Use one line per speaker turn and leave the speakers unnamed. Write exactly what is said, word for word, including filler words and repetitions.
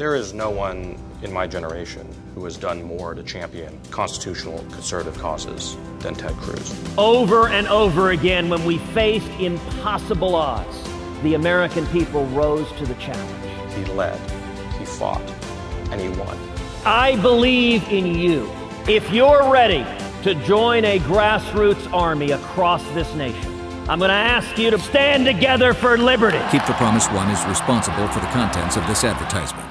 There is no one in my generation who has done more to champion constitutional conservative causes than Ted Cruz.
Over and over again, when we faced impossible odds, the American people rose to the challenge.
He led, he fought, and he won.
I believe in you. If you're ready to join a grassroots army across this nation, I'm going to ask you to stand together for liberty.
Keep the Promise One is responsible for the contents of this advertisement.